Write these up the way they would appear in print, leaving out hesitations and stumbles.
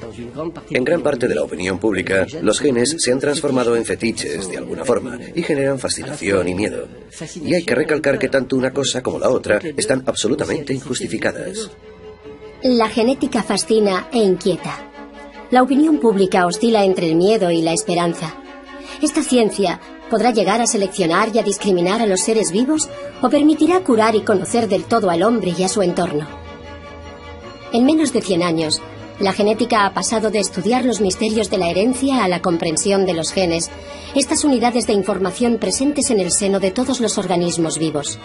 En gran parte de la opinión pública, los genes se han transformado en fetiches de alguna forma y generan fascinación y miedo. Y hay que recalcar que tanto una cosa como la otra están absolutamente injustificadas. La genética fascina e inquieta. La opinión pública oscila entre el miedo y la esperanza. Esta ciencia podrá llegar a seleccionar y a discriminar a los seres vivos o permitirá curar y conocer del todo al hombre y a su entorno. En menos de 100 años, la genética ha pasado de estudiar los misterios de la herencia a la comprensión de los genes, estas unidades de información presentes en el seno de todos los organismos vivos.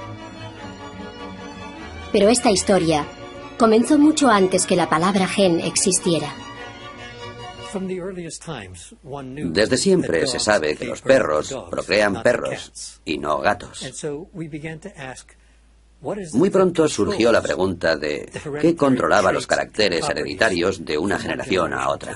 Pero esta historia comenzó mucho antes que la palabra gen existiera. Desde siempre se sabe que los perros procrean perros y no gatos. Muy pronto surgió la pregunta de qué controlaba los caracteres hereditarios de una generación a otra.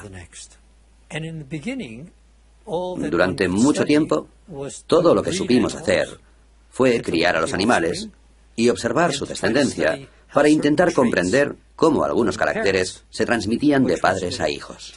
Durante mucho tiempo, todo lo que supimos hacer fue criar a los animales y observar su descendencia para intentar comprender cómo algunos caracteres se transmitían de padres a hijos.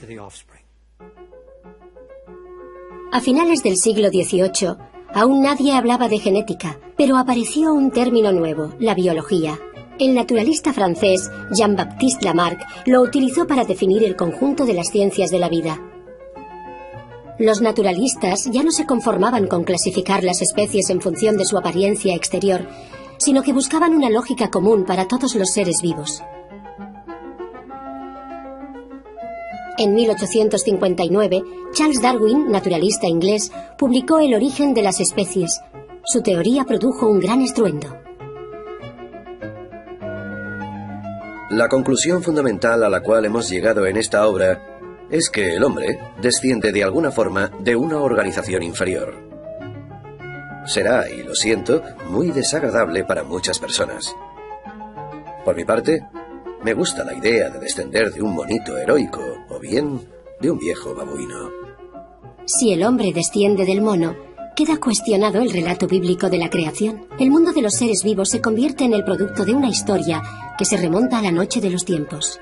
A finales del siglo XVIII, aún nadie hablaba de genética, pero apareció un término nuevo, la biología. El naturalista francés Jean-Baptiste Lamarck lo utilizó para definir el conjunto de las ciencias de la vida. Los naturalistas ya no se conformaban con clasificar las especies en función de su apariencia exterior, sino que buscaban una lógica común para todos los seres vivos. En 1859, Charles Darwin, naturalista inglés, publicó El origen de las especies. Su teoría produjo un gran estruendo. La conclusión fundamental a la cual hemos llegado en esta obra es que el hombre desciende de alguna forma de una organización inferior. Será, y lo siento, muy desagradable para muchas personas. Por mi parte, me gusta la idea de descender de un monito heroico o bien de un viejo babuino. Si el hombre desciende del mono, queda cuestionado el relato bíblico de la creación. El mundo de los seres vivos se convierte en el producto de una historia que se remonta a la noche de los tiempos.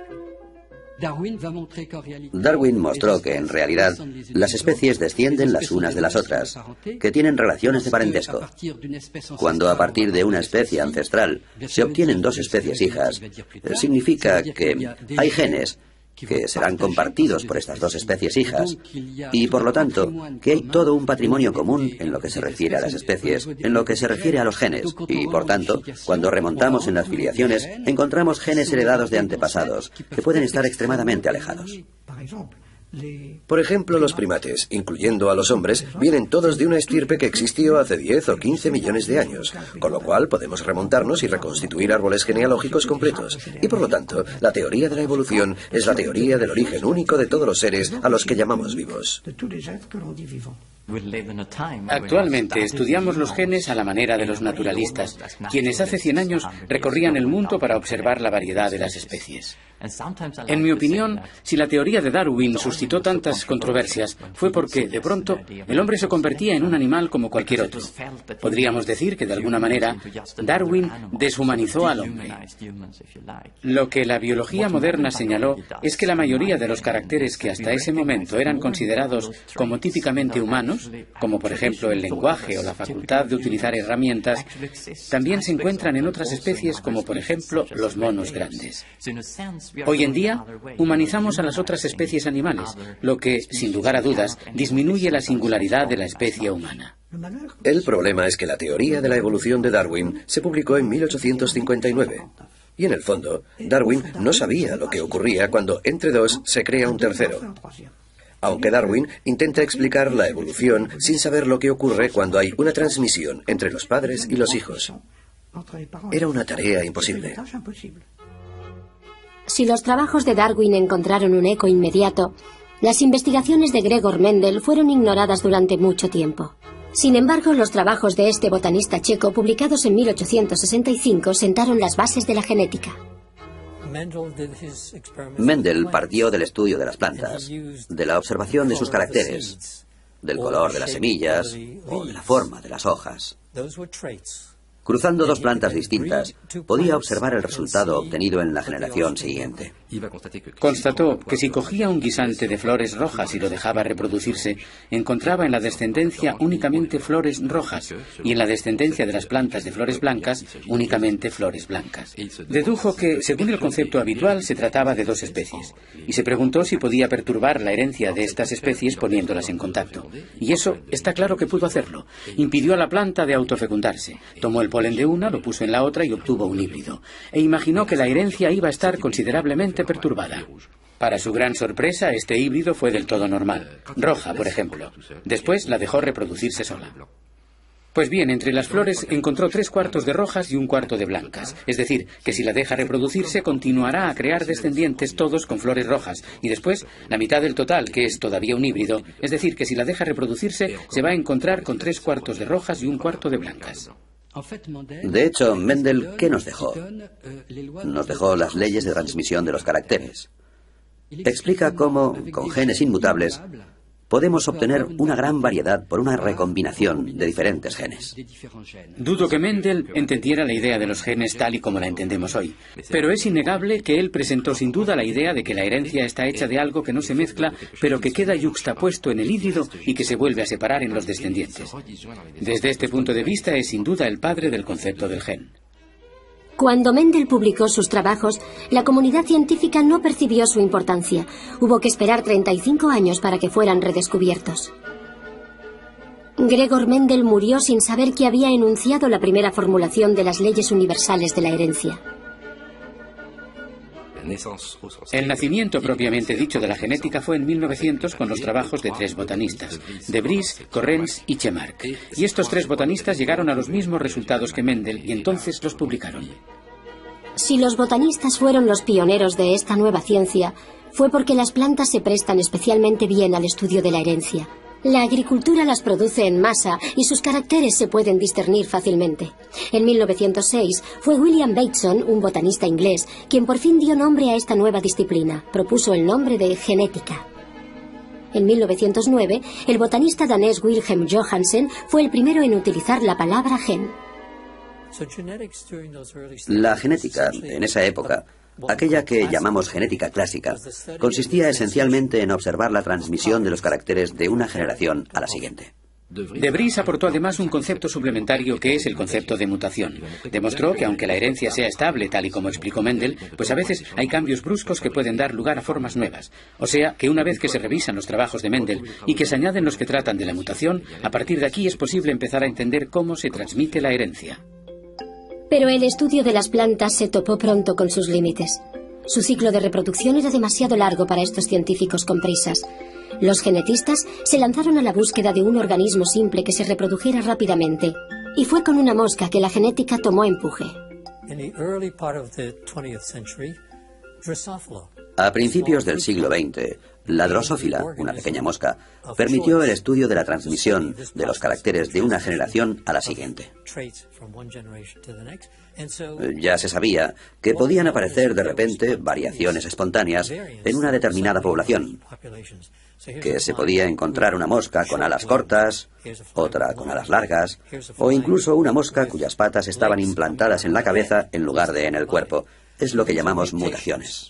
Darwin mostró que, en realidad, las especies descienden las unas de las otras, que tienen relaciones de parentesco. Cuando a partir de una especie ancestral se obtienen dos especies hijas, significa que hay genes que serán compartidos por estas dos especies hijas, y por lo tanto, que hay todo un patrimonio común en lo que se refiere a las especies, en lo que se refiere a los genes, y por tanto, cuando remontamos en las filiaciones, encontramos genes heredados de antepasados, que pueden estar extremadamente alejados. Por ejemplo, los primates, incluyendo a los hombres, vienen todos de una estirpe que existió hace 10 o 15 millones de años, con lo cual podemos remontarnos y reconstituir árboles genealógicos completos. Y por lo tanto, la teoría de la evolución es la teoría del origen único de todos los seres a los que llamamos vivos. Actualmente estudiamos los genes a la manera de los naturalistas, quienes hace 100 años recorrían el mundo para observar la variedad de las especies. En mi opinión, si la teoría de Darwin suscitó tantas controversias, fue porque, de pronto, el hombre se convertía en un animal como cualquier otro. Podríamos decir que, de alguna manera, Darwin deshumanizó al hombre. Lo que la biología moderna señaló es que la mayoría de los caracteres que hasta ese momento eran considerados como típicamente humanos, como por ejemplo el lenguaje o la facultad de utilizar herramientas, también se encuentran en otras especies como por ejemplo los monos grandes. Hoy en día, humanizamos a las otras especies animales, lo que, sin lugar a dudas, disminuye la singularidad de la especie humana. El problema es que la teoría de la evolución de Darwin se publicó en 1859. Y en el fondo, Darwin no sabía lo que ocurría cuando entre dos se crea un tercero. Aunque Darwin intenta explicar la evolución sin saber lo que ocurre cuando hay una transmisión entre los padres y los hijos. Era una tarea imposible. Si los trabajos de Darwin encontraron un eco inmediato, las investigaciones de Gregor Mendel fueron ignoradas durante mucho tiempo. Sin embargo, los trabajos de este botanista checo, publicados en 1865, sentaron las bases de la genética. Mendel partió del estudio de las plantas, de la observación de sus caracteres, del color de las semillas o de la forma de las hojas. Cruzando dos plantas distintas, podía observar el resultado obtenido en la generación siguiente. Constató que si cogía un guisante de flores rojas y lo dejaba reproducirse, encontraba en la descendencia únicamente flores rojas y en la descendencia de las plantas de flores blancas únicamente flores blancas. Dedujo que, según el concepto habitual, se trataba de dos especies y se preguntó si podía perturbar la herencia de estas especies poniéndolas en contacto. Y eso está claro que pudo hacerlo. Impidió a la planta de autofecundarse. Tomó el polen de una, lo puso en la otra y obtuvo un híbrido. E imaginó que la herencia iba a estar considerablemente perturbada. Para su gran sorpresa, este híbrido fue del todo normal, roja, por ejemplo. Después la dejó reproducirse sola. Pues bien, entre las flores encontró 3/4 de rojas y 1/4 de blancas. Es decir, que si la deja reproducirse, continuará a crear descendientes todos con flores rojas. Y después, la mitad del total, que es todavía un híbrido. Es decir, que si la deja reproducirse, se va a encontrar con 3/4 de rojas y 1/4 de blancas. De hecho, Mendel, ¿qué nos dejó? Nos dejó las leyes de transmisión de los caracteres. Explica cómo, con genes inmutables, podemos obtener una gran variedad por una recombinación de diferentes genes. Dudo que Mendel entendiera la idea de los genes tal y como la entendemos hoy, pero es innegable que él presentó sin duda la idea de que la herencia está hecha de algo que no se mezcla, pero que queda yuxtapuesto en el híbrido y que se vuelve a separar en los descendientes. Desde este punto de vista es sin duda el padre del concepto del gen. Cuando Mendel publicó sus trabajos, la comunidad científica no percibió su importancia. Hubo que esperar 35 años para que fueran redescubiertos. Gregor Mendel murió sin saber que había enunciado la primera formulación de las leyes universales de la herencia. El nacimiento propiamente dicho de la genética fue en 1900 con los trabajos de 3 botanistas, de Vries, Correns y Chemark. Y estos 3 botanistas llegaron a los mismos resultados que Mendel y entonces los publicaron. Si los botanistas fueron los pioneros de esta nueva ciencia, fue porque las plantas se prestan especialmente bien al estudio de la herencia. La agricultura las produce en masa y sus caracteres se pueden discernir fácilmente. En 1906 fue William Bateson, un botanista inglés, quien por fin dio nombre a esta nueva disciplina. Propuso el nombre de genética. En 1909, el botanista danés Wilhelm Johannsen fue el primero en utilizar la palabra gen. La genética, en esa época, aquella que llamamos genética clásica, consistía esencialmente en observar la transmisión de los caracteres de una generación a la siguiente. De Vries aportó además un concepto suplementario que es el concepto de mutación. Demostró que aunque la herencia sea estable, tal y como explicó Mendel, pues a veces hay cambios bruscos que pueden dar lugar a formas nuevas. O sea, que una vez que se revisan los trabajos de Mendel y que se añaden los que tratan de la mutación, a partir de aquí es posible empezar a entender cómo se transmite la herencia. Pero el estudio de las plantas se topó pronto con sus límites. Su ciclo de reproducción era demasiado largo para estos científicos con prisas. Los genetistas se lanzaron a la búsqueda de un organismo simple que se reprodujera rápidamente. Y fue con una mosca que la genética tomó empuje. A principios del siglo XX, la drosófila, una pequeña mosca, permitió el estudio de la transmisión de los caracteres de una generación a la siguiente. Ya se sabía que podían aparecer de repente variaciones espontáneas en una determinada población, que se podía encontrar una mosca con alas cortas, otra con alas largas, o incluso una mosca cuyas patas estaban implantadas en la cabeza en lugar de en el cuerpo. Es lo que llamamos mutaciones.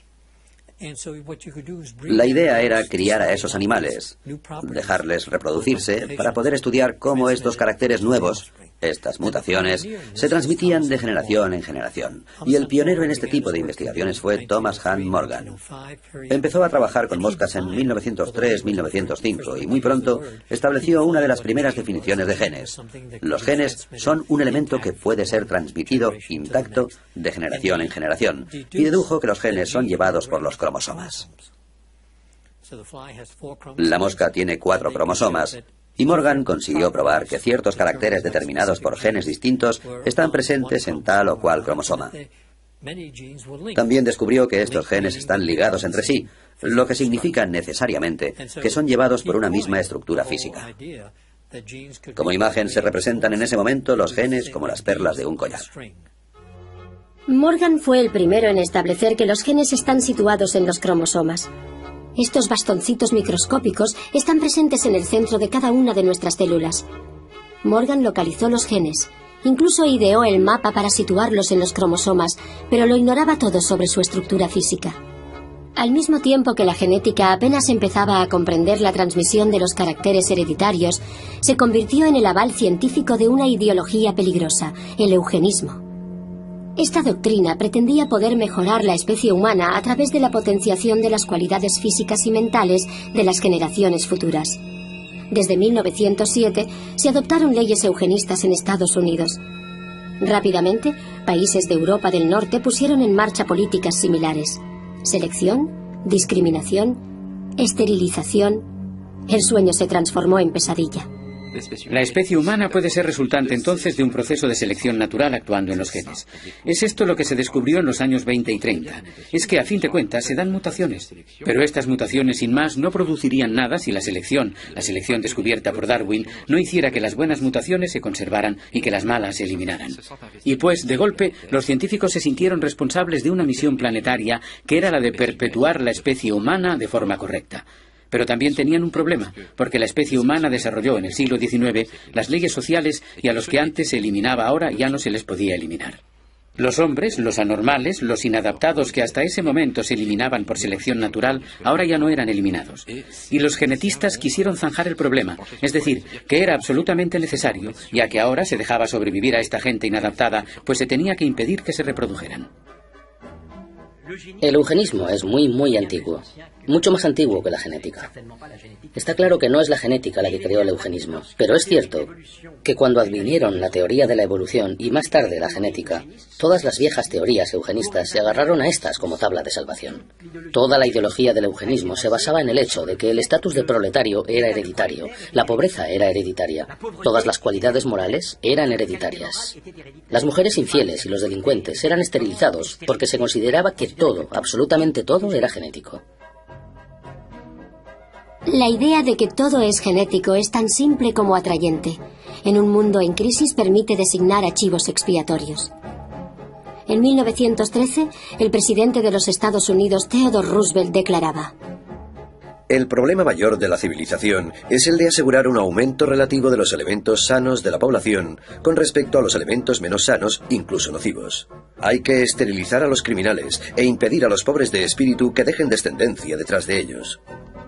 La idea era criar a esos animales, dejarles reproducirse para poder estudiar cómo estos caracteres nuevos, estas mutaciones, se transmitían de generación en generación. Y el pionero en este tipo de investigaciones fue Thomas Hunt Morgan. Empezó a trabajar con moscas en 1903-1905 y muy pronto estableció una de las primeras definiciones de genes. Los genes son un elemento que puede ser transmitido intacto de generación en generación y dedujo que los genes son llevados por los cromosomas. La mosca tiene 4 cromosomas y Morgan consiguió probar que ciertos caracteres determinados por genes distintos están presentes en tal o cual cromosoma. También descubrió que estos genes están ligados entre sí, lo que significa necesariamente que son llevados por una misma estructura física. Como imagen se representan en ese momento los genes como las perlas de un collar. Morgan fue el primero en establecer que los genes están situados en los cromosomas. Estos bastoncitos microscópicos están presentes en el centro de cada una de nuestras células. Morgan localizó los genes. Incluso ideó el mapa para situarlos en los cromosomas, pero lo ignoraba todo sobre su estructura física. Al mismo tiempo que la genética apenas empezaba a comprender la transmisión de los caracteres hereditarios, se convirtió en el aval científico de una ideología peligrosa, el eugenismo. Esta doctrina pretendía poder mejorar la especie humana a través de la potenciación de las cualidades físicas y mentales de las generaciones futuras. Desde 1907 se adoptaron leyes eugenistas en Estados Unidos. Rápidamente, países de Europa del Norte pusieron en marcha políticas similares. Selección, discriminación, esterilización. El sueño se transformó en pesadilla. La especie humana puede ser resultante entonces de un proceso de selección natural actuando en los genes. Es esto lo que se descubrió en los años 20 y 30. Es que a fin de cuentas se dan mutaciones. Pero estas mutaciones sin más no producirían nada si la selección descubierta por Darwin, no hiciera que las buenas mutaciones se conservaran y que las malas se eliminaran. Y pues, de golpe, los científicos se sintieron responsables de una misión planetaria que era la de perpetuar la especie humana de forma correcta. Pero también tenían un problema, porque la especie humana desarrolló en el siglo XIX las leyes sociales y a los que antes se eliminaba ahora ya no se les podía eliminar. Los hombres, los anormales, los inadaptados que hasta ese momento se eliminaban por selección natural, ahora ya no eran eliminados. Y los genetistas quisieron zanjar el problema, es decir, que era absolutamente necesario, ya que ahora se dejaba sobrevivir a esta gente inadaptada, pues se tenía que impedir que se reprodujeran. El eugenismo es muy antiguo, mucho más antiguo que la genética. Está claro que no es la genética la que creó el eugenismo, pero es cierto que cuando advinieron la teoría de la evolución y más tarde la genética, todas las viejas teorías eugenistas se agarraron a estas como tabla de salvación. Toda la ideología del eugenismo se basaba en el hecho de que el estatus de proletario era hereditario, la pobreza era hereditaria, todas las cualidades morales eran hereditarias. Las mujeres infieles y los delincuentes eran esterilizados porque se consideraba que todo, absolutamente todo, era genético. La idea de que todo es genético es tan simple como atrayente. En un mundo en crisis permite designar archivos expiatorios. En 1913, el presidente de los Estados Unidos, Theodore Roosevelt, declaraba: el problema mayor de la civilización es el de asegurar un aumento relativo de los elementos sanos de la población con respecto a los elementos menos sanos, incluso nocivos. Hay que esterilizar a los criminales e impedir a los pobres de espíritu que dejen descendencia detrás de ellos.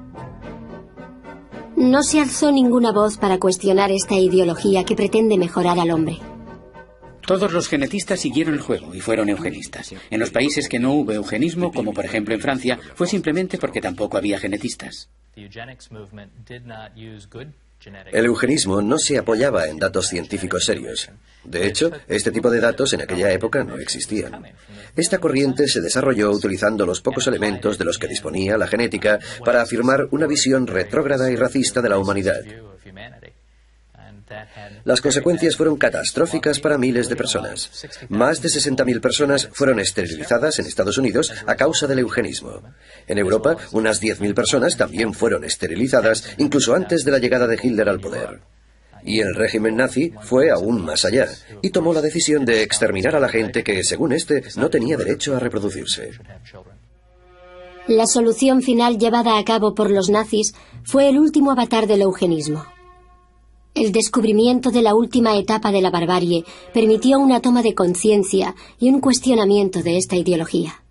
No se alzó ninguna voz para cuestionar esta ideología que pretende mejorar al hombre. Todos los genetistas siguieron el juego y fueron eugenistas. En los países que no hubo eugenismo, como por ejemplo en Francia, fue simplemente porque tampoco había genetistas. El eugenismo no se apoyaba en datos científicos serios. De hecho, este tipo de datos en aquella época no existían. Esta corriente se desarrolló utilizando los pocos elementos de los que disponía la genética para afirmar una visión retrógrada y racista de la humanidad. Las consecuencias fueron catastróficas para miles de personas. Más de 60.000 personas fueron esterilizadas en Estados Unidos a causa del eugenismo. En Europa, unas 10.000 personas también fueron esterilizadas, incluso antes de la llegada de Hitler al poder. Y el régimen nazi fue aún más allá, y tomó la decisión de exterminar a la gente que, según este, no tenía derecho a reproducirse. La solución final llevada a cabo por los nazis fue el último avatar del eugenismo. El descubrimiento de la última etapa de la barbarie permitió una toma de conciencia y un cuestionamiento de esta ideología.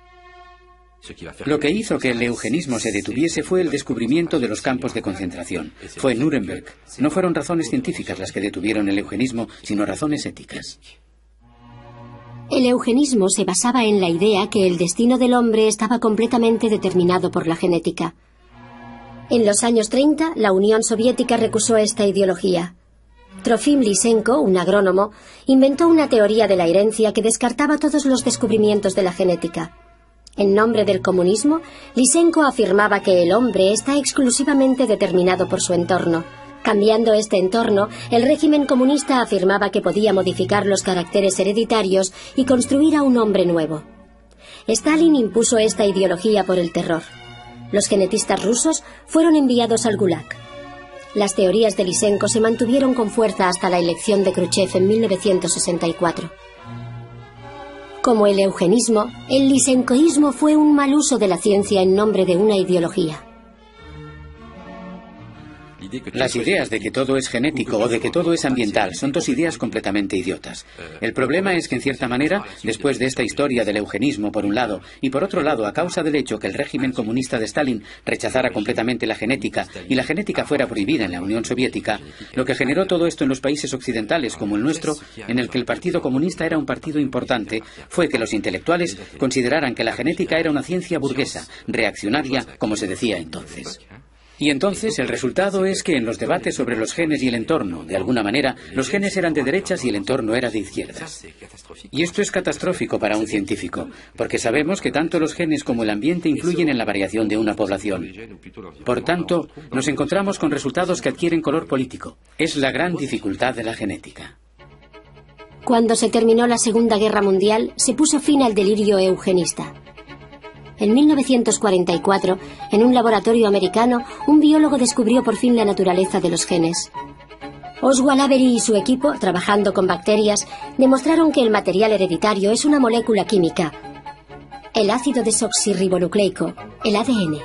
Lo que hizo que el eugenismo se detuviese fue el descubrimiento de los campos de concentración. Fue Nuremberg. No fueron razones científicas las que detuvieron el eugenismo, sino razones éticas. El eugenismo se basaba en la idea que el destino del hombre estaba completamente determinado por la genética. En los años 30, la Unión Soviética recusó esta ideología. Trofim Lysenko, un agrónomo, inventó una teoría de la herencia que descartaba todos los descubrimientos de la genética. En nombre del comunismo, Lysenko afirmaba que el hombre está exclusivamente determinado por su entorno. Cambiando este entorno, el régimen comunista afirmaba que podía modificar los caracteres hereditarios y construir a un hombre nuevo. Stalin impuso esta ideología por el terror. Los genetistas rusos fueron enviados al Gulag. Las teorías de Lysenko se mantuvieron con fuerza hasta la elección de Khrushchev en 1964. Como el eugenismo, el lysenkoísmo fue un mal uso de la ciencia en nombre de una ideología. Las ideas de que todo es genético o de que todo es ambiental son dos ideas completamente idiotas. El problema es que, en cierta manera, después de esta historia del eugenismo por un lado, y por otro lado, a causa del hecho que el régimen comunista de Stalin rechazara completamente la genética y la genética fuera prohibida en la Unión Soviética, lo que generó todo esto en los países occidentales como el nuestro, en el que el Partido Comunista era un partido importante, fue que los intelectuales consideraran que la genética era una ciencia burguesa, reaccionaria, como se decía entonces. Y entonces el resultado es que en los debates sobre los genes y el entorno, de alguna manera, los genes eran de derechas y el entorno era de izquierdas. Y esto es catastrófico para un científico, porque sabemos que tanto los genes como el ambiente influyen en la variación de una población. Por tanto, nos encontramos con resultados que adquieren color político. Es la gran dificultad de la genética. Cuando se terminó la Segunda Guerra Mundial, se puso fin al delirio eugenista. En 1944, en un laboratorio americano, un biólogo descubrió por fin la naturaleza de los genes. Oswald Avery y su equipo, trabajando con bacterias, demostraron que el material hereditario es una molécula química, el ácido desoxirribonucleico, el ADN.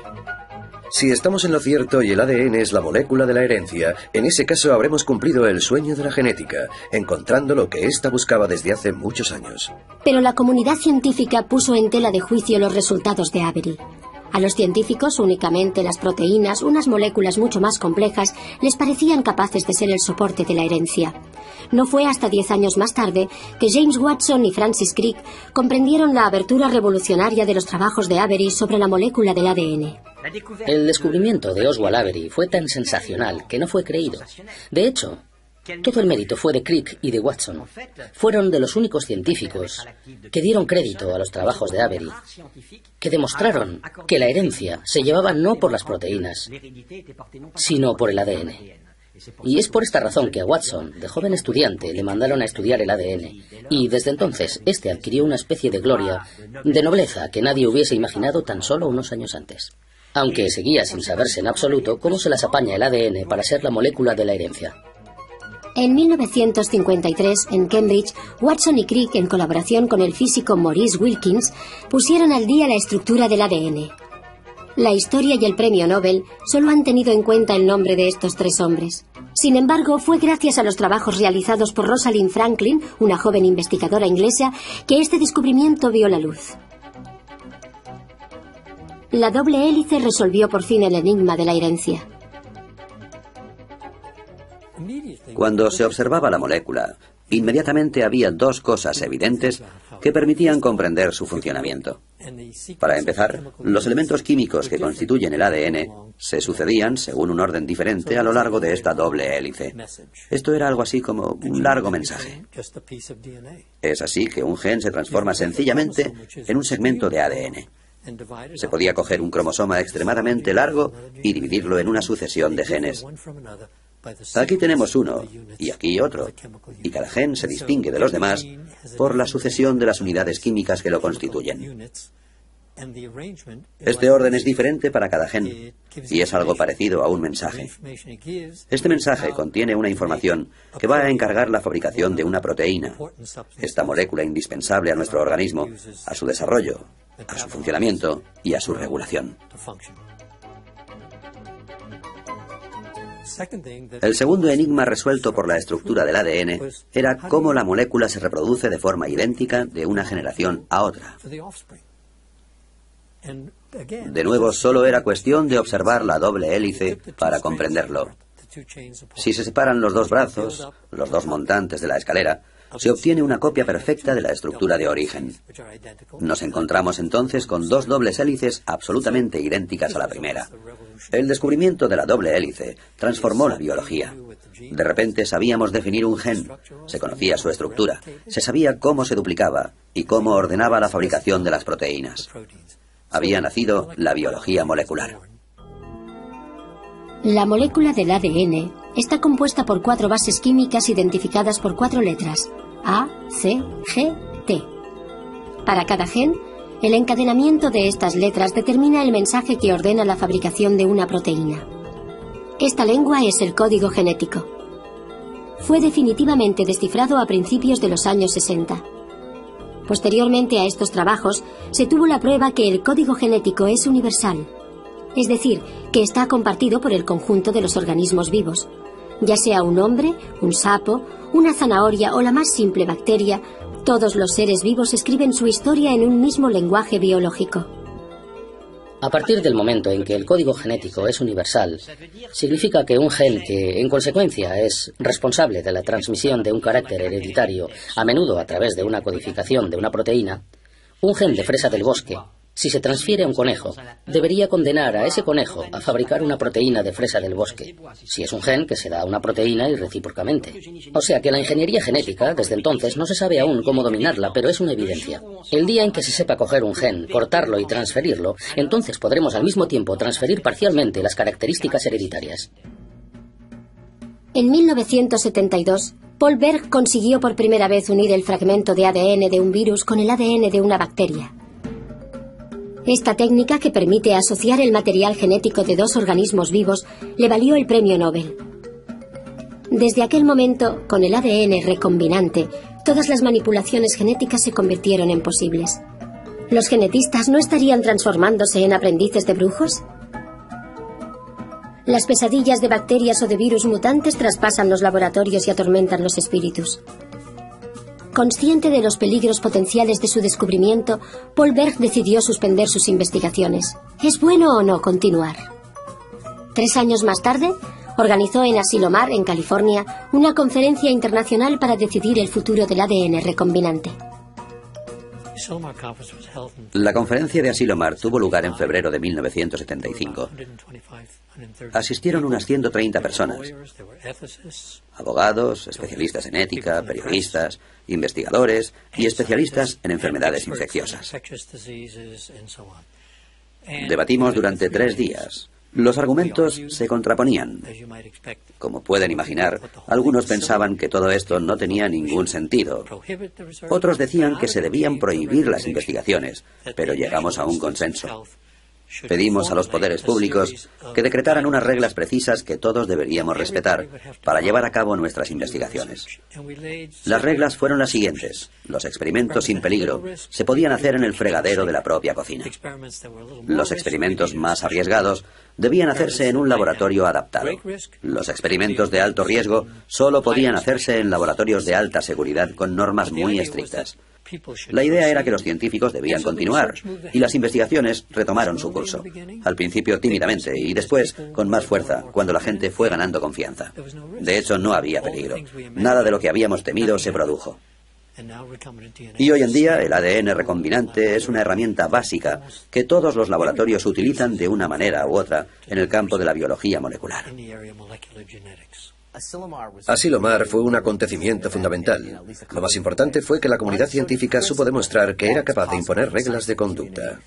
Si estamos en lo cierto y el ADN es la molécula de la herencia, en ese caso habremos cumplido el sueño de la genética, encontrando lo que ésta buscaba desde hace muchos años. Pero la comunidad científica puso en tela de juicio los resultados de Avery. A los científicos únicamente las proteínas, unas moléculas mucho más complejas, les parecían capaces de ser el soporte de la herencia. No fue hasta 10 años más tarde que James Watson y Francis Crick comprendieron la abertura revolucionaria de los trabajos de Avery sobre la molécula del ADN. El descubrimiento de Oswald Avery fue tan sensacional que no fue creído. De hecho, todo el mérito fue de Crick y de Watson. Fueron de los únicos científicos que dieron crédito a los trabajos de Avery, que demostraron que la herencia se llevaba no por las proteínas, sino por el ADN. Y es por esta razón que a Watson, de joven estudiante, le mandaron a estudiar el ADN, y desde entonces este adquirió una especie de gloria, de nobleza que nadie hubiese imaginado tan solo unos años antes. Aunque seguía sin saberse en absoluto cómo se las apaña el ADN para ser la molécula de la herencia. En 1953, en Cambridge, Watson y Crick, en colaboración con el físico Maurice Wilkins, pusieron al día la estructura del ADN. La historia y el premio Nobel solo han tenido en cuenta el nombre de estos tres hombres. Sin embargo, fue gracias a los trabajos realizados por Rosalind Franklin, una joven investigadora inglesa, que este descubrimiento vio la luz. La doble hélice resolvió por fin el enigma de la herencia. Cuando se observaba la molécula, inmediatamente había dos cosas evidentes que permitían comprender su funcionamiento. Para empezar, los elementos químicos que constituyen el ADN se sucedían según un orden diferente a lo largo de esta doble hélice. Esto era algo así como un largo mensaje. Es así que un gen se transforma sencillamente en un segmento de ADN. Se podía coger un cromosoma extremadamente largo y dividirlo en una sucesión de genes. Aquí tenemos uno y aquí otro, y cada gen se distingue de los demás por la sucesión de las unidades químicas que lo constituyen. Este orden es diferente para cada gen y es algo parecido a un mensaje. Este mensaje contiene una información que va a encargar la fabricación de una proteína, esta molécula indispensable a nuestro organismo, a su desarrollo, a su funcionamiento y a su regulación. El segundo enigma resuelto por la estructura del ADN era cómo la molécula se reproduce de forma idéntica de una generación a otra. De nuevo, solo era cuestión de observar la doble hélice para comprenderlo. Si se separan los dos brazos, los dos montantes de la escalera, se obtiene una copia perfecta de la estructura de origen. Nos encontramos entonces con dos dobles hélices absolutamente idénticas a la primera. El descubrimiento de la doble hélice transformó la biología. De repente sabíamos definir un gen, se conocía su estructura, se sabía cómo se duplicaba y cómo ordenaba la fabricación de las proteínas. Había nacido la biología molecular. La molécula del ADN está compuesta por 4 bases químicas identificadas por 4 letras: A, C, G, T. Para cada gen, el encadenamiento de estas letras determina el mensaje que ordena la fabricación de una proteína. Esta lengua es el código genético. Fue definitivamente descifrado a principios de los años 60. Posteriormente a estos trabajos, se tuvo la prueba que el código genético es universal. es decir, que está compartido por el conjunto de los organismos vivos. Ya sea un hombre, un sapo, una zanahoria o la más simple bacteria, todos los seres vivos escriben su historia en un mismo lenguaje biológico. A partir del momento en que el código genético es universal, significa que un gen que, en consecuencia, es responsable de la transmisión de un carácter hereditario, a menudo a través de una codificación de una proteína, un gen de fresa del bosque, si se transfiere a un conejo, debería condenar a ese conejo a fabricar una proteína de fresa del bosque, si es un gen que se da a una proteína y recíprocamente. O sea que la ingeniería genética, desde entonces, no se sabe aún cómo dominarla, pero es una evidencia. El día en que se sepa coger un gen, cortarlo y transferirlo, entonces podremos al mismo tiempo transferir parcialmente las características hereditarias. En 1972, Paul Berg consiguió por primera vez unir el fragmento de ADN de un virus con el ADN de una bacteria. Esta técnica, que permite asociar el material genético de dos organismos vivos, le valió el premio Nobel. Desde aquel momento, con el ADN recombinante, todas las manipulaciones genéticas se convirtieron en posibles. ¿Los genetistas no estarían transformándose en aprendices de brujos? Las pesadillas de bacterias o de virus mutantes traspasan los laboratorios y atormentan los espíritus. Consciente de los peligros potenciales de su descubrimiento, Paul Berg decidió suspender sus investigaciones. ¿Es bueno o no continuar? 3 años más tarde, organizó en Asilomar, en California, una conferencia internacional para decidir el futuro del ADN recombinante. La conferencia de Asilomar tuvo lugar en febrero de 1975. Asistieron unas 130 personas. Abogados, especialistas en ética, periodistas, investigadores y especialistas en enfermedades infecciosas. Debatimos durante 3 días. Los argumentos se contraponían. Como pueden imaginar, algunos pensaban que todo esto no tenía ningún sentido. Otros decían que se debían prohibir las investigaciones, pero llegamos a un consenso. Pedimos a los poderes públicos que decretaran unas reglas precisas que todos deberíamos respetar para llevar a cabo nuestras investigaciones. Las reglas fueron las siguientes. Los experimentos sin peligro se podían hacer en el fregadero de la propia cocina. Los experimentos más arriesgados debían hacerse en un laboratorio adaptado. Los experimentos de alto riesgo solo podían hacerse en laboratorios de alta seguridad con normas muy estrictas. La idea era que los científicos debían continuar, y las investigaciones retomaron su curso. Al principio tímidamente, y después con más fuerza, cuando la gente fue ganando confianza. De hecho, no había peligro. Nada de lo que habíamos temido se produjo. Y hoy en día, el ADN recombinante es una herramienta básica que todos los laboratorios utilizan de una manera u otra en el campo de la biología molecular. Asilomar fue un acontecimiento fundamental. Lo más importante fue que la comunidad científica supo demostrar que era capaz de imponer reglas de conducta.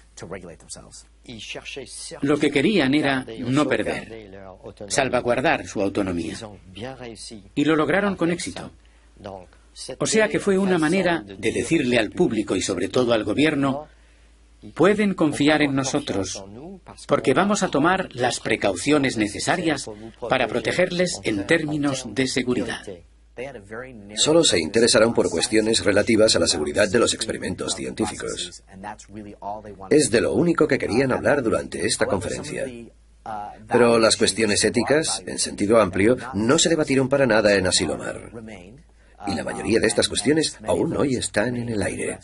Lo que querían era no perder, salvaguardar su autonomía. Y lo lograron con éxito. O sea que fue una manera de decirle al público y sobre todo al gobierno: pueden confiar en nosotros, porque vamos a tomar las precauciones necesarias para protegerles en términos de seguridad. Solo se interesarán por cuestiones relativas a la seguridad de los experimentos científicos. Es de lo único que querían hablar durante esta conferencia. Pero las cuestiones éticas, en sentido amplio, no se debatieron para nada en Asilomar. Y la mayoría de estas cuestiones aún hoy están en el aire.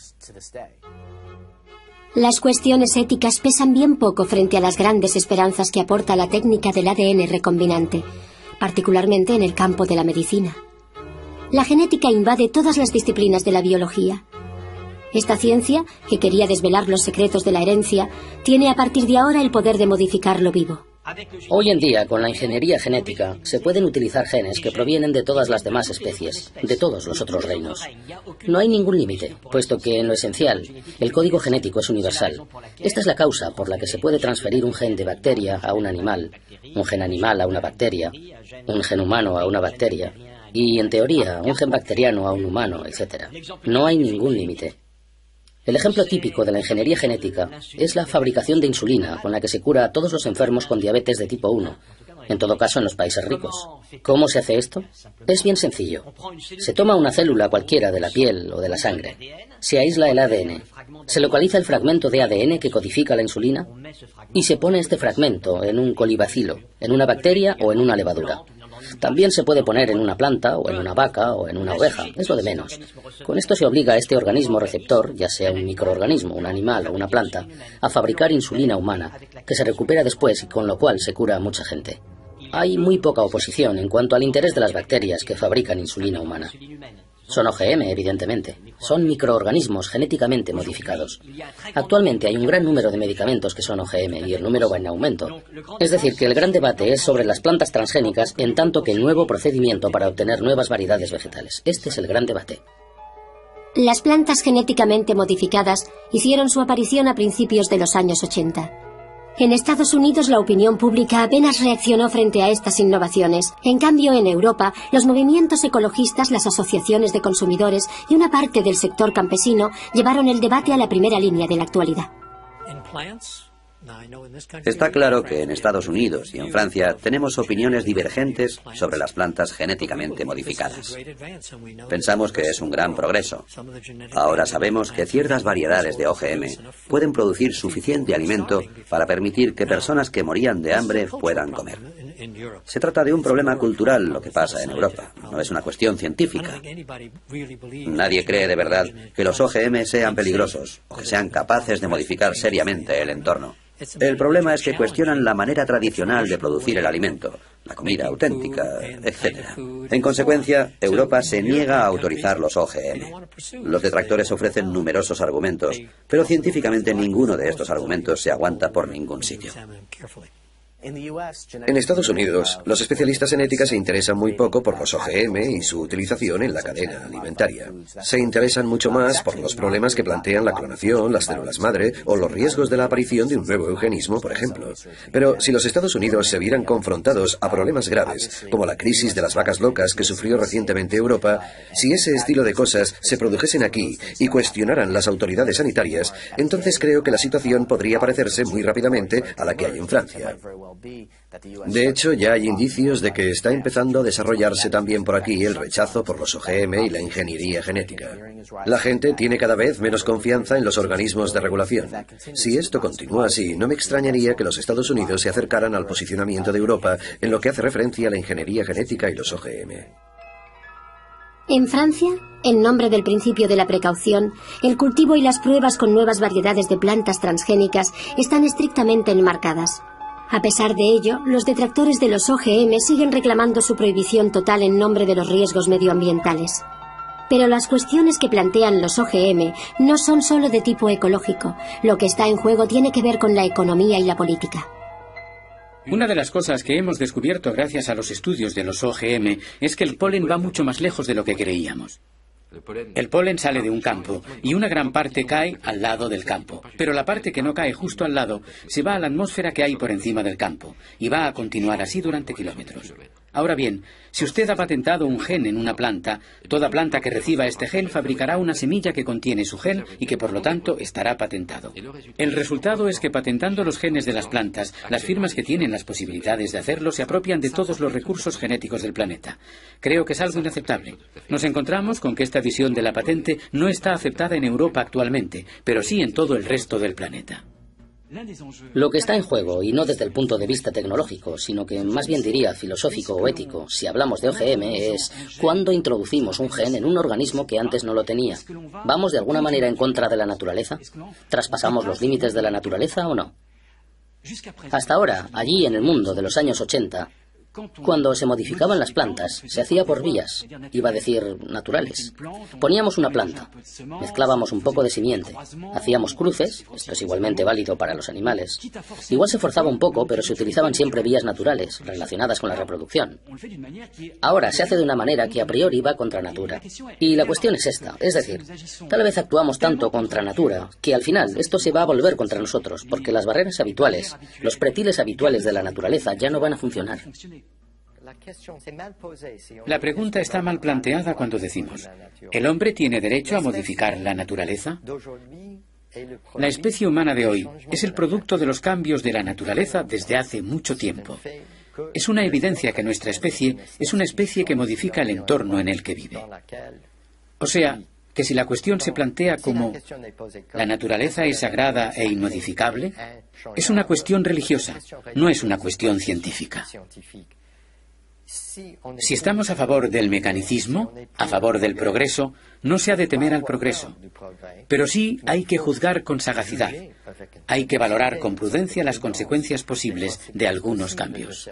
Las cuestiones éticas pesan bien poco frente a las grandes esperanzas que aporta la técnica del ADN recombinante, particularmente en el campo de la medicina. La genética invade todas las disciplinas de la biología. Esta ciencia, que quería desvelar los secretos de la herencia, tiene a partir de ahora el poder de modificar lo vivo. Hoy en día, con la ingeniería genética, se pueden utilizar genes que provienen de todas las demás especies, de todos los otros reinos. No hay ningún límite, puesto que, en lo esencial, el código genético es universal. Esta es la causa por la que se puede transferir un gen de bacteria a un animal, un gen animal a una bacteria, un gen humano a una bacteria, y, en teoría, un gen bacteriano a un humano, etc. No hay ningún límite. El ejemplo típico de la ingeniería genética es la fabricación de insulina, con la que se cura a todos los enfermos con diabetes de tipo 1, en todo caso en los países ricos. ¿Cómo se hace esto? Es bien sencillo. Se toma una célula cualquiera de la piel o de la sangre, se aísla el ADN, se localiza el fragmento de ADN que codifica la insulina y se pone este fragmento en un colibacilo, en una bacteria o en una levadura. También se puede poner en una planta, o en una vaca, o en una oveja, es lo de menos. Con esto se obliga a este organismo receptor, ya sea un microorganismo, un animal o una planta, a fabricar insulina humana, que se recupera después y con lo cual se cura a mucha gente. Hay muy poca oposición en cuanto al interés de las bacterias que fabrican insulina humana. Son OGM, evidentemente. Son microorganismos genéticamente modificados. Actualmente hay un gran número de medicamentos que son OGM y el número va en aumento. Es decir, que el gran debate es sobre las plantas transgénicas en tanto que el nuevo procedimiento para obtener nuevas variedades vegetales. Este es el gran debate. Las plantas genéticamente modificadas hicieron su aparición a principios de los años 80. En Estados Unidos la opinión pública apenas reaccionó frente a estas innovaciones. En cambio, en Europa, los movimientos ecologistas, las asociaciones de consumidores y una parte del sector campesino llevaron el debate a la primera línea de la actualidad. Está claro que en Estados Unidos y en Francia tenemos opiniones divergentes sobre las plantas genéticamente modificadas. Pensamos que es un gran progreso. Ahora sabemos que ciertas variedades de OGM pueden producir suficiente alimento para permitir que personas que morían de hambre puedan comer. Se trata de un problema cultural lo que pasa en Europa, no es una cuestión científica. Nadie cree de verdad que los OGM sean peligrosos o que sean capaces de modificar seriamente el entorno. El problema es que cuestionan la manera tradicional de producir el alimento, la comida auténtica, etc. En consecuencia, Europa se niega a autorizar los OGM. Los detractores ofrecen numerosos argumentos, pero científicamente ninguno de estos argumentos se aguanta por ningún sitio. En Estados Unidos, los especialistas en ética se interesan muy poco por los OGM y su utilización en la cadena alimentaria. Se interesan mucho más por los problemas que plantean la clonación, las células madre o los riesgos de la aparición de un nuevo eugenismo, por ejemplo. Pero si los Estados Unidos se vieran confrontados a problemas graves, como la crisis de las vacas locas que sufrió recientemente Europa, si ese estilo de cosas se produjesen aquí y cuestionaran las autoridades sanitarias, entonces creo que la situación podría parecerse muy rápidamente a la que hay en Francia. De hecho, ya hay indicios de que está empezando a desarrollarse también por aquí el rechazo por los OGM y la ingeniería genética. La gente tiene cada vez menos confianza en los organismos de regulación. Si esto continúa así, no me extrañaría que los Estados Unidos se acercaran al posicionamiento de Europa en lo que hace referencia a la ingeniería genética y los OGM. En Francia, en nombre del principio de la precaución, el cultivo y las pruebas con nuevas variedades de plantas transgénicas están estrictamente enmarcadas. A pesar de ello, los detractores de los OGM siguen reclamando su prohibición total en nombre de los riesgos medioambientales. Pero las cuestiones que plantean los OGM no son solo de tipo ecológico. Lo que está en juego tiene que ver con la economía y la política. Una de las cosas que hemos descubierto gracias a los estudios de los OGM es que el polen va mucho más lejos de lo que creíamos. El polen sale de un campo y una gran parte cae al lado del campo, pero la parte que no cae justo al lado se va a la atmósfera que hay por encima del campo y va a continuar así durante kilómetros. Ahora bien, si usted ha patentado un gen en una planta, toda planta que reciba este gen fabricará una semilla que contiene su gen y que por lo tanto estará patentado. El resultado es que patentando los genes de las plantas, las firmas que tienen las posibilidades de hacerlo se apropian de todos los recursos genéticos del planeta. Creo que es algo inaceptable. Nos encontramos con que esta visión de la patente no está aceptada en Europa actualmente, pero sí en todo el resto del planeta. Lo que está en juego, y no desde el punto de vista tecnológico, sino que más bien diría filosófico o ético, si hablamos de OGM, es cuándo introducimos un gen en un organismo que antes no lo tenía. ¿Vamos de alguna manera en contra de la naturaleza? ¿Traspasamos los límites de la naturaleza o no? Hasta ahora, allí en el mundo de los años 80, cuando se modificaban las plantas, se hacía por vías, iba a decir naturales. Poníamos una planta, mezclábamos un poco de simiente, hacíamos cruces, esto es igualmente válido para los animales. Igual se forzaba un poco, pero se utilizaban siempre vías naturales, relacionadas con la reproducción. Ahora se hace de una manera que a priori va contra natura. Y la cuestión es esta, es decir, tal vez actuamos tanto contra natura, que al final esto se va a volver contra nosotros, porque las barreras habituales, los pretiles habituales de la naturaleza ya no van a funcionar. La pregunta está mal planteada cuando decimos, ¿el hombre tiene derecho a modificar la naturaleza? La especie humana de hoy es el producto de los cambios de la naturaleza desde hace mucho tiempo. Es una evidencia que nuestra especie es una especie que modifica el entorno en el que vive. O sea, que si la cuestión se plantea como la naturaleza es sagrada e inmodificable, es una cuestión religiosa, no es una cuestión científica. Si estamos a favor del mecanicismo, a favor del progreso, no se ha de temer al progreso. Pero sí hay que juzgar con sagacidad. Hay que valorar con prudencia las consecuencias posibles de algunos cambios.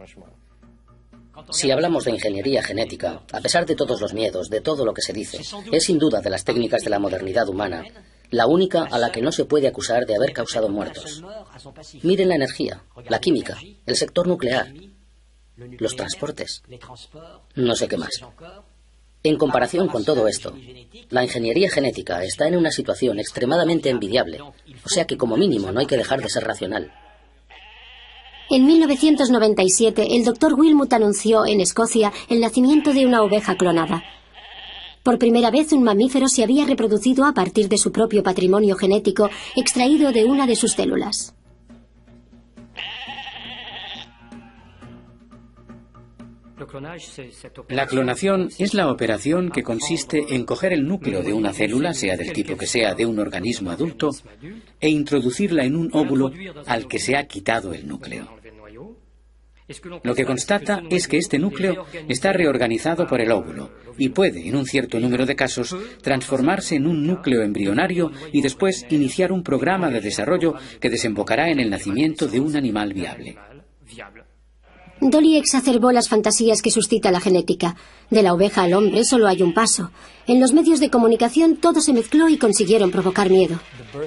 Si hablamos de ingeniería genética, a pesar de todos los miedos, de todo lo que se dice, es sin duda de las técnicas de la modernidad humana la única a la que no se puede acusar de haber causado muertos. Miren la energía, la química, el sector nuclear, los transportes, no sé qué más. En comparación con todo esto, la ingeniería genética está en una situación extremadamente envidiable, o sea que como mínimo no hay que dejar de ser racional. En 1997, el Dr. Wilmut anunció en Escocia el nacimiento de una oveja clonada. Por primera vez, un mamífero se había reproducido a partir de su propio patrimonio genético extraído de una de sus células. La clonación es la operación que consiste en coger el núcleo de una célula, sea del tipo que sea de un organismo adulto, e introducirla en un óvulo al que se ha quitado el núcleo. Lo que constata es que este núcleo está reorganizado por el óvulo y puede, en un cierto número de casos, transformarse en un núcleo embrionario y después iniciar un programa de desarrollo que desembocará en el nacimiento de un animal viable. Dolly exacerbó las fantasías que suscita la genética. De la oveja al hombre solo hay un paso. En los medios de comunicación todo se mezcló y consiguieron provocar miedo.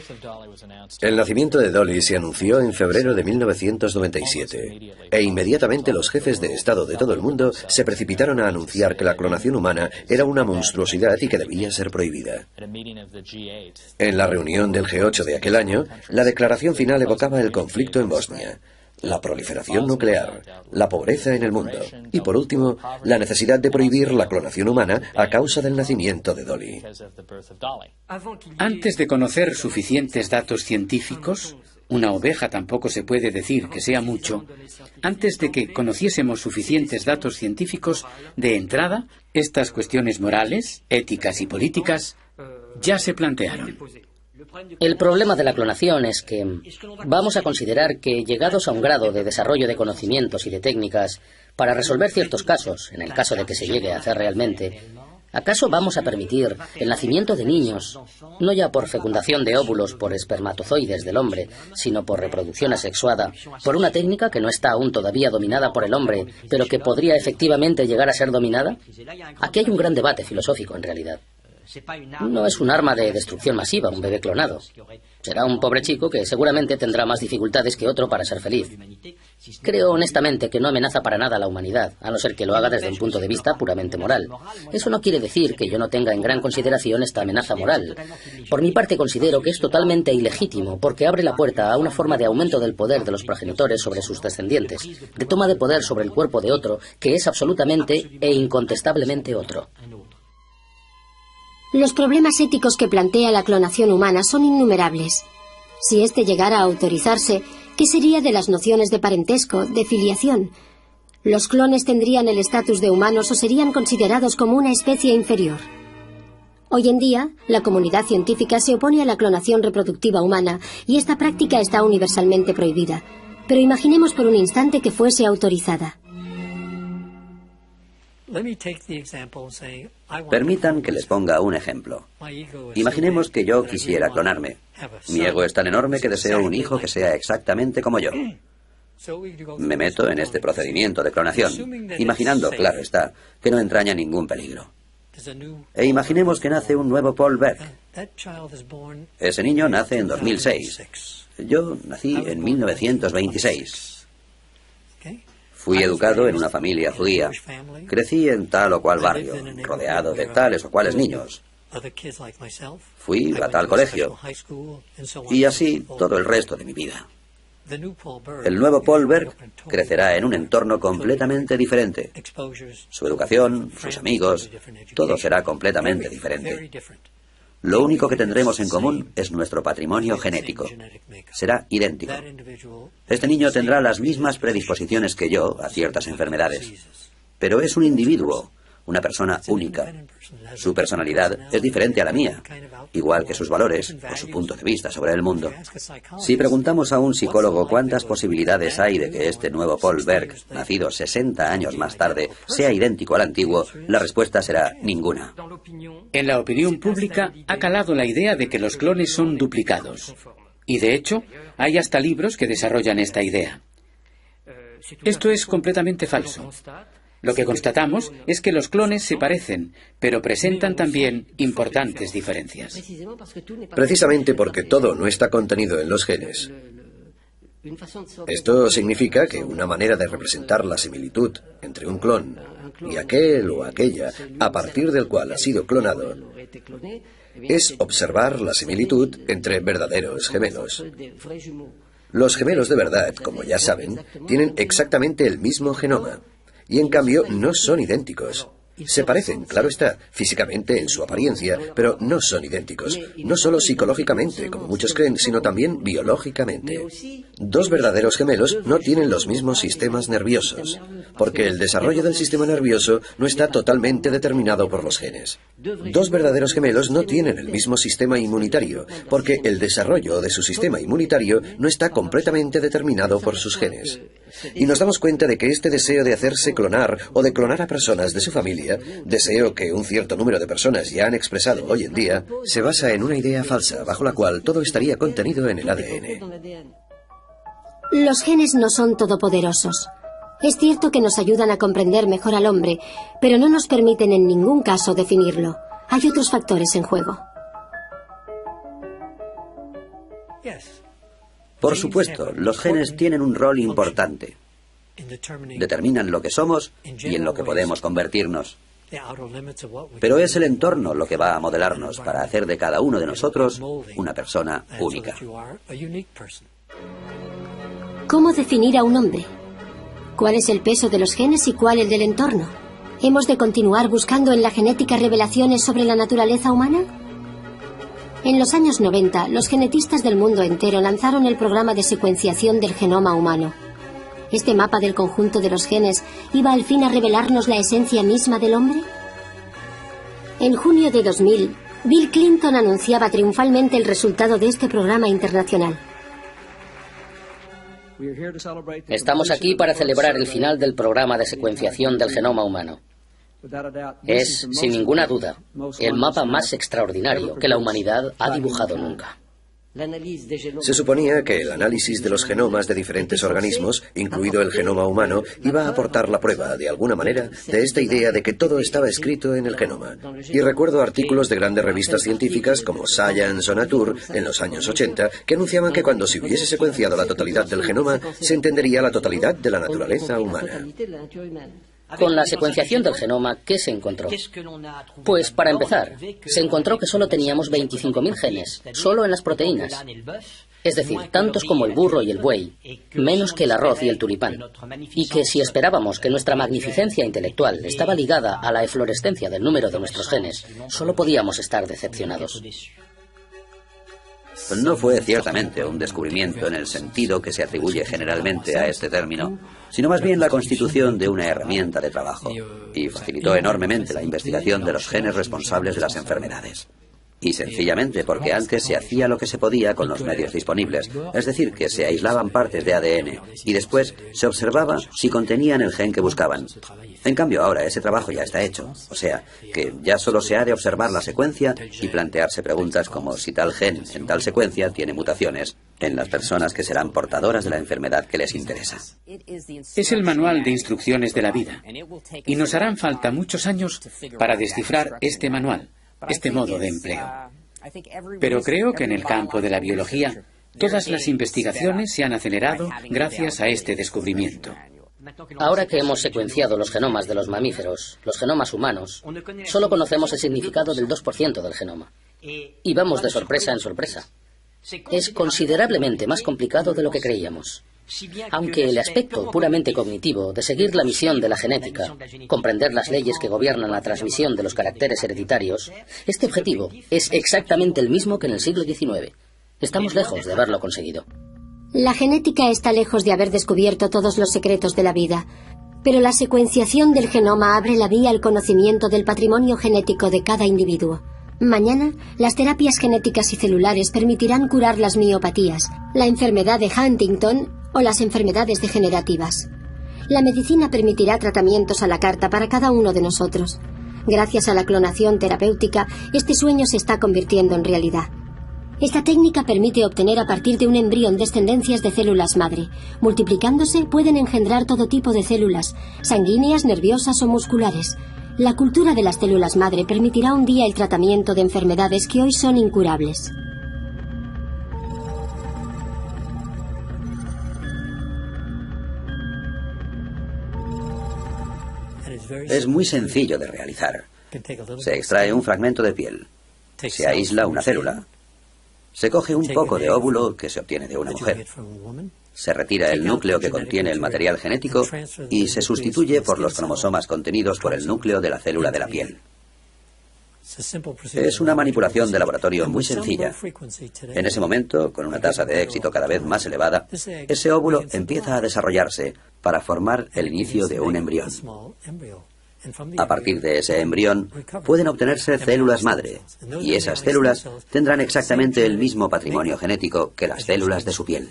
El nacimiento de Dolly se anunció en febrero de 1997 e inmediatamente los jefes de Estado de todo el mundo se precipitaron a anunciar que la clonación humana era una monstruosidad y que debía ser prohibida. En la reunión del G8 de aquel año, la declaración final evocaba el conflicto en Bosnia, la proliferación nuclear, la pobreza en el mundo y, por último, la necesidad de prohibir la clonación humana a causa del nacimiento de Dolly. Antes de conocer suficientes datos científicos, una oveja tampoco se puede decir que sea mucho, antes de que conociésemos suficientes datos científicos, de entrada, estas cuestiones morales, éticas y políticas ya se plantearon. El problema de la clonación es que vamos a considerar que, llegados a un grado de desarrollo de conocimientos y de técnicas, para resolver ciertos casos, en el caso de que se llegue a hacer realmente, ¿acaso vamos a permitir el nacimiento de niños, no ya por fecundación de óvulos por espermatozoides del hombre, sino por reproducción asexuada, por una técnica que no está aún todavía dominada por el hombre, pero que podría efectivamente llegar a ser dominada? Aquí hay un gran debate filosófico, en realidad. No es un arma de destrucción masiva, un bebé clonado. Será un pobre chico que seguramente tendrá más dificultades que otro para ser feliz. Creo honestamente que no amenaza para nada a la humanidad, a no ser que lo haga desde un punto de vista puramente moral. Eso no quiere decir que yo no tenga en gran consideración esta amenaza moral. Por mi parte considero que es totalmente ilegítimo, porque abre la puerta a una forma de aumento del poder de los progenitores sobre sus descendientes, de toma de poder sobre el cuerpo de otro, que es absolutamente e incontestablemente otro. Los problemas éticos que plantea la clonación humana son innumerables. Si éste llegara a autorizarse, ¿qué sería de las nociones de parentesco, de filiación? ¿Los clones tendrían el estatus de humanos o serían considerados como una especie inferior? Hoy en día, la comunidad científica se opone a la clonación reproductiva humana y esta práctica está universalmente prohibida. Pero imaginemos por un instante que fuese autorizada. Permitan que les ponga un ejemplo. Imaginemos que yo quisiera clonarme. Mi ego es tan enorme que deseo un hijo que sea exactamente como yo. Me meto en este procedimiento de clonación, imaginando, claro está, que no entraña ningún peligro. E imaginemos que nace un nuevo Paul Berg. Ese niño nace en 2006. Yo nací en 1926. Fui educado en una familia judía. Crecí en tal o cual barrio, rodeado de tales o cuales niños. Fui a tal colegio. Y así todo el resto de mi vida. El nuevo Paul Berg crecerá en un entorno completamente diferente. Su educación, sus amigos, todo será completamente diferente. Lo único que tendremos en común es nuestro patrimonio genético. Será idéntico. Este niño tendrá las mismas predisposiciones que yo a ciertas enfermedades. Pero es un individuo, una persona única. Su personalidad es diferente a la mía, igual que sus valores o su punto de vista sobre el mundo. Si preguntamos a un psicólogo cuántas posibilidades hay de que este nuevo Paul Berg, nacido 60 años más tarde, sea idéntico al antiguo, la respuesta será ninguna. En la opinión pública ha calado la idea de que los clones son duplicados. Y de hecho, hay hasta libros que desarrollan esta idea. Esto es completamente falso. Lo que constatamos es que los clones se parecen, pero presentan también importantes diferencias. Precisamente porque todo no está contenido en los genes. Esto significa que una manera de representar la similitud entre un clon y aquel o aquella a partir del cual ha sido clonado es observar la similitud entre verdaderos gemelos. Los gemelos de verdad, como ya saben, tienen exactamente el mismo genoma. Y en cambio no son idénticos. Se parecen, claro está, físicamente en su apariencia, pero no son idénticos. No solo psicológicamente, como muchos creen, sino también biológicamente. Dos verdaderos gemelos no tienen los mismos sistemas nerviosos, porque el desarrollo del sistema nervioso no está totalmente determinado por los genes. Dos verdaderos gemelos no tienen el mismo sistema inmunitario, porque el desarrollo de su sistema inmunitario no está completamente determinado por sus genes. Y nos damos cuenta de que este deseo de hacerse clonar o de clonar a personas de su familia, deseo que un cierto número de personas ya han expresado hoy en día, se basa en una idea falsa bajo la cual todo estaría contenido en el ADN. Los genes no son todopoderosos. Es cierto que nos ayudan a comprender mejor al hombre, pero no nos permiten en ningún caso definirlo. Hay otros factores en juego. Por supuesto, los genes tienen un rol importante. Determinan lo que somos y en lo que podemos convertirnos. Pero es el entorno lo que va a modelarnos para hacer de cada uno de nosotros una persona única. ¿Cómo definir a un hombre? ¿Cuál es el peso de los genes y cuál el del entorno? ¿Hemos de continuar buscando en la genética revelaciones sobre la naturaleza humana? En los años 90, los genetistas del mundo entero lanzaron el programa de secuenciación del genoma humano. ¿Este mapa del conjunto de los genes iba al fin a revelarnos la esencia misma del hombre? En junio de 2000, Bill Clinton anunciaba triunfalmente el resultado de este programa internacional. Estamos aquí para celebrar el final del programa de secuenciación del genoma humano. Es, sin ninguna duda, el mapa más extraordinario que la humanidad ha dibujado nunca. Se suponía que el análisis de los genomas de diferentes organismos, incluido el genoma humano, iba a aportar la prueba, de alguna manera, de esta idea de que todo estaba escrito en el genoma. Y recuerdo artículos de grandes revistas científicas como Science o Nature en los años 80 que anunciaban que cuando se hubiese secuenciado la totalidad del genoma, se entendería la totalidad de la naturaleza humana. Con la secuenciación del genoma, ¿qué se encontró? Pues, para empezar, se encontró que solo teníamos 25.000 genes, solo en las proteínas. Es decir, tantos como el burro y el buey, menos que el arroz y el tulipán. Y que si esperábamos que nuestra magnificencia intelectual estaba ligada a la eflorescencia del número de nuestros genes, solo podíamos estar decepcionados. No fue ciertamente un descubrimiento en el sentido que se atribuye generalmente a este término, sino más bien la constitución de una herramienta de trabajo, y facilitó enormemente la investigación de los genes responsables de las enfermedades. Y sencillamente porque antes se hacía lo que se podía con los medios disponibles, es decir, que se aislaban partes de ADN y después se observaba si contenían el gen que buscaban. En cambio, ahora ese trabajo ya está hecho, o sea, que ya solo se ha de observar la secuencia y plantearse preguntas como si tal gen en tal secuencia tiene mutaciones en las personas que serán portadoras de la enfermedad que les interesa. Es el manual de instrucciones de la vida, y nos harán falta muchos años para descifrar este manual, este modo de empleo. Pero creo que en el campo de la biología, todas las investigaciones se han acelerado gracias a este descubrimiento. Ahora que hemos secuenciado los genomas de los mamíferos, los genomas humanos, solo conocemos el significado del 2% del genoma. Y vamos de sorpresa en sorpresa. Es considerablemente más complicado de lo que creíamos. Aunque el aspecto puramente cognitivo de seguir la misión de la genética, comprender las leyes que gobiernan la transmisión de los caracteres hereditarios, este objetivo es exactamente el mismo que en el siglo XIX. Estamos lejos de haberlo conseguido. La genética está lejos de haber descubierto todos los secretos de la vida, pero la secuenciación del genoma abre la vía al conocimiento del patrimonio genético de cada individuo. Mañana, las terapias genéticas y celulares permitirán curar las miopatías, la enfermedad de Huntington o las enfermedades degenerativas. La medicina permitirá tratamientos a la carta para cada uno de nosotros. Gracias a la clonación terapéutica, este sueño se está convirtiendo en realidad. Esta técnica permite obtener a partir de un embrión descendencias de células madre. Multiplicándose, pueden engendrar todo tipo de células, sanguíneas, nerviosas o musculares. La cultura de las células madre permitirá un día el tratamiento de enfermedades que hoy son incurables. Es muy sencillo de realizar. Se extrae un fragmento de piel. Se aísla una célula. Se coge un poco de óvulo que se obtiene de una mujer. Se retira el núcleo que contiene el material genético y se sustituye por los cromosomas contenidos por el núcleo de la célula de la piel. Es una manipulación de laboratorio muy sencilla. En ese momento, con una tasa de éxito cada vez más elevada, ese óvulo empieza a desarrollarse para formar el inicio de un embrión. A partir de ese embrión pueden obtenerse células madre, y esas células tendrán exactamente el mismo patrimonio genético que las células de su piel.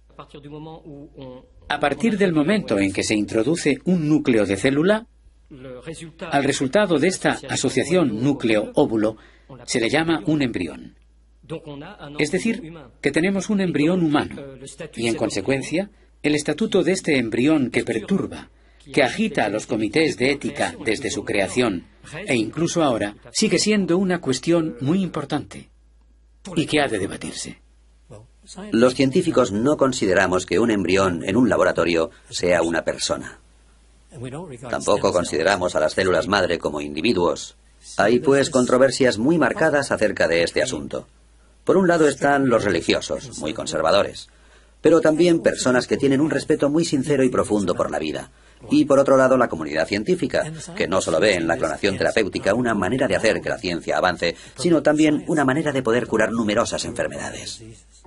A partir del momento en que se introduce un núcleo de célula, al resultado de esta asociación núcleo-óvulo se le llama un embrión. Es decir, que tenemos un embrión humano, y en consecuencia, el estatuto de este embrión que perturba, que agita a los comités de ética desde su creación, e incluso ahora, sigue siendo una cuestión muy importante, y que ha de debatirse. Los científicos no consideramos que un embrión en un laboratorio sea una persona. Tampoco consideramos a las células madre como individuos. Hay pues controversias muy marcadas acerca de este asunto. Por un lado están los religiosos, muy conservadores, pero también personas que tienen un respeto muy sincero y profundo por la vida. Y por otro lado la comunidad científica, que no solo ve en la clonación terapéutica una manera de hacer que la ciencia avance, sino también una manera de poder curar numerosas enfermedades.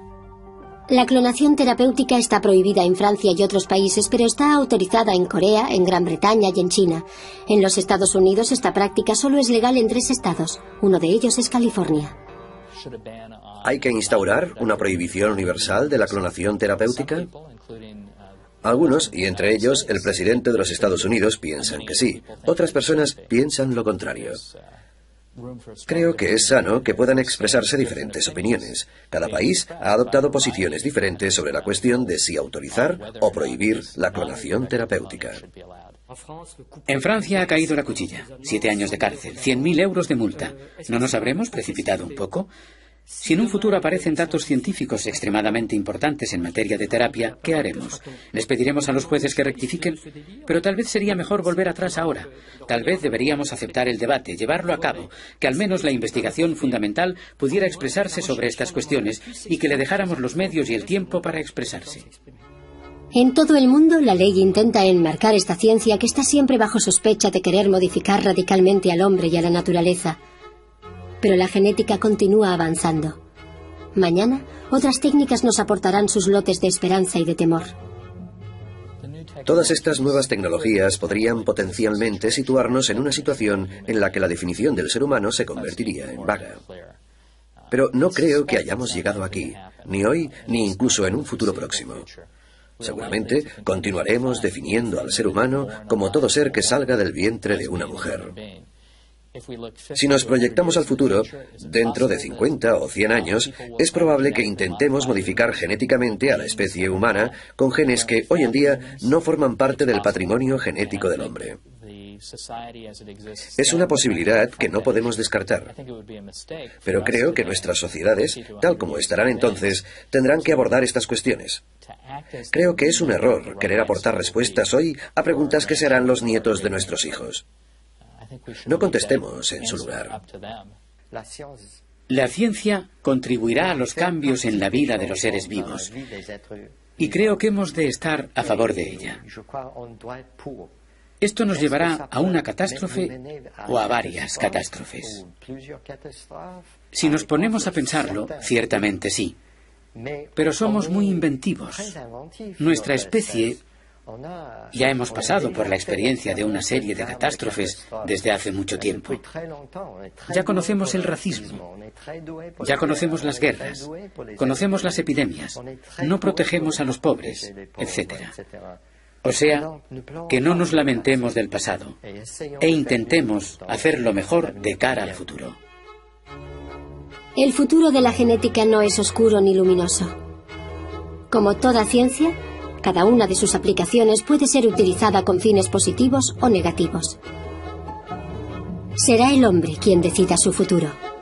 La clonación terapéutica está prohibida en Francia y otros países, pero está autorizada en Corea, en Gran Bretaña y en China. En los Estados Unidos esta práctica solo es legal en 3 estados. Uno de ellos es California. ¿Hay que instaurar una prohibición universal de la clonación terapéutica? Algunos, y entre ellos el presidente de los Estados Unidos, piensan que sí. Otras personas piensan lo contrario. Creo que es sano que puedan expresarse diferentes opiniones. Cada país ha adoptado posiciones diferentes sobre la cuestión de si autorizar o prohibir la clonación terapéutica. En Francia ha caído la cuchilla. 7 años de cárcel, 100.000 euros de multa. ¿No nos habremos precipitado un poco? Si en un futuro aparecen datos científicos extremadamente importantes en materia de terapia, ¿qué haremos? ¿Les pediremos a los jueces que rectifiquen? Pero tal vez sería mejor volver atrás ahora. Tal vez deberíamos aceptar el debate, llevarlo a cabo, que al menos la investigación fundamental pudiera expresarse sobre estas cuestiones y que le dejáramos los medios y el tiempo para expresarse. En todo el mundo, la ley intenta enmarcar esta ciencia que está siempre bajo sospecha de querer modificar radicalmente al hombre y a la naturaleza. Pero la genética continúa avanzando. Mañana, otras técnicas nos aportarán sus lotes de esperanza y de temor. Todas estas nuevas tecnologías podrían potencialmente situarnos en una situación en la que la definición del ser humano se convertiría en vaga. Pero no creo que hayamos llegado aquí, ni hoy, ni incluso en un futuro próximo. Seguramente continuaremos definiendo al ser humano como todo ser que salga del vientre de una mujer. Si nos proyectamos al futuro, dentro de 50 o 100 años, es probable que intentemos modificar genéticamente a la especie humana con genes que hoy en día no forman parte del patrimonio genético del hombre. Es una posibilidad que no podemos descartar. Pero creo que nuestras sociedades, tal como estarán entonces, tendrán que abordar estas cuestiones. Creo que es un error querer aportar respuestas hoy a preguntas que se harán los nietos de nuestros hijos. No contestemos en su lugar. La ciencia contribuirá a los cambios en la vida de los seres vivos. Y creo que hemos de estar a favor de ella. Esto nos llevará a una catástrofe o a varias catástrofes. Si nos ponemos a pensarlo, ciertamente sí. Pero somos muy inventivos. Nuestra especie, ya hemos pasado por la experiencia de una serie de catástrofes desde hace mucho tiempo. Ya conocemos el racismo, ya conocemos las guerras, conocemos las epidemias, no protegemos a los pobres, etc. O sea, que no nos lamentemos del pasado e intentemos hacerlo mejor de cara al futuro. El futuro de la genética no es oscuro ni luminoso. Como toda ciencia, cada una de sus aplicaciones puede ser utilizada con fines positivos o negativos. Será el hombre quien decida su futuro.